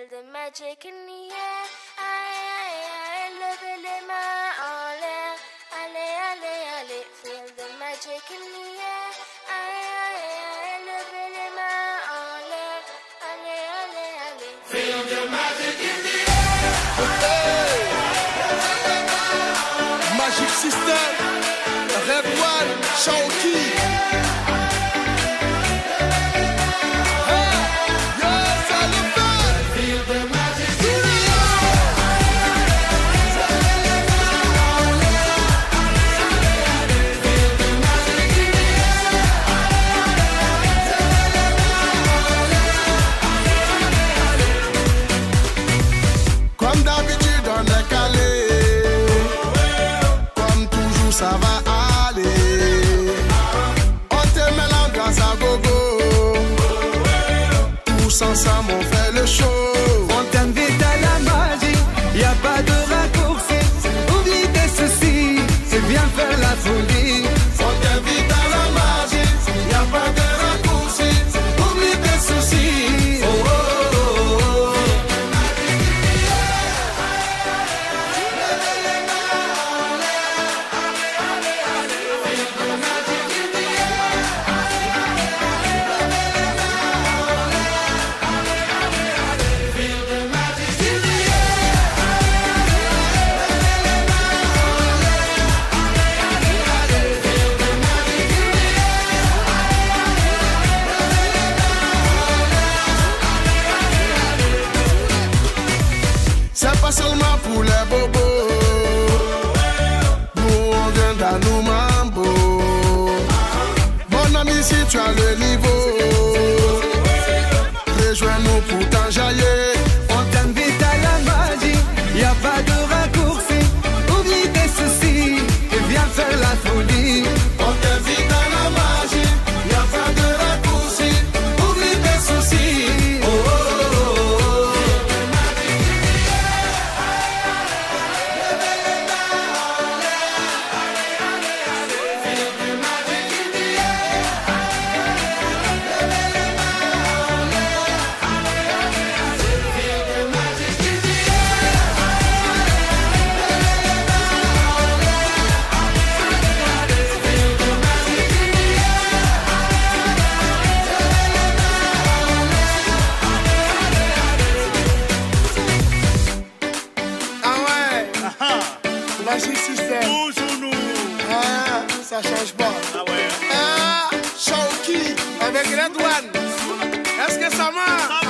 Feel the magic in the air. Aïe, aïe, aïe, levez les mains en l'air. Allez, allez, allez. Feel the magic in the air. Aïe, aïe, aïe, levez les mains en l'air. Allez, allez, allez. Feel the magic in the air. Magic System, Red One, Shawty. Comme d'habitude on est calé, comme toujours ça va aller. On te met l'ambiance à gogo, tous ensemble on fait le show. On t'invite à la magie, y a pas de raccourci. Oublie tes soucis, c'est bien faire la folie. On t'invite à la magie, y a pas de raccourci. Oublie tes soucis. Oh, oh, oh, oh. C'est pas seulement pour les bobos, nous on vient dans nos mambo. Mon ami, si tu as le niveau, rejoins-nous pour t'enjailler. On t'invite à la magie, y a pas de raccourci. Oublie tes soucis, et viens faire la folie. On t'invite à la magie, y a pas de raccourci. Oublie tes soucis. Oh, oh, oh, oh. Ah ouais, Magic System. Toujours nous. Ah, ça change pas. Ah ouais. Ah, Shawty avec Red One. Est-ce que ça marche?